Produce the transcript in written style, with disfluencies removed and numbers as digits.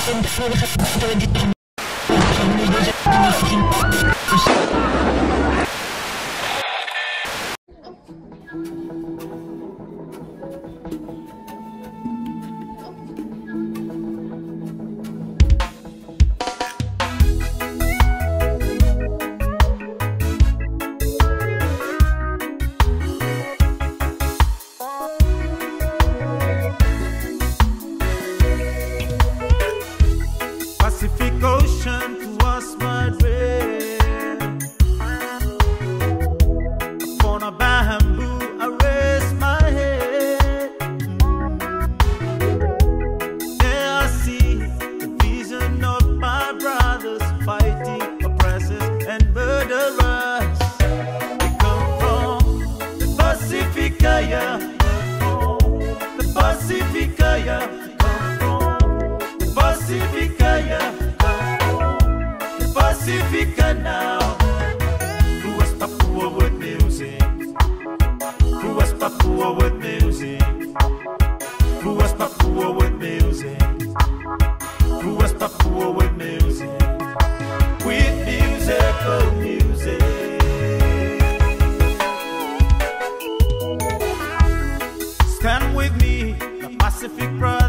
Pacifica now. Ruas Papua with music. Ruas Papua with music. Ruas Papua with music. Ruas Papua with music. With musical music. Stand with me, the Pacific Pride.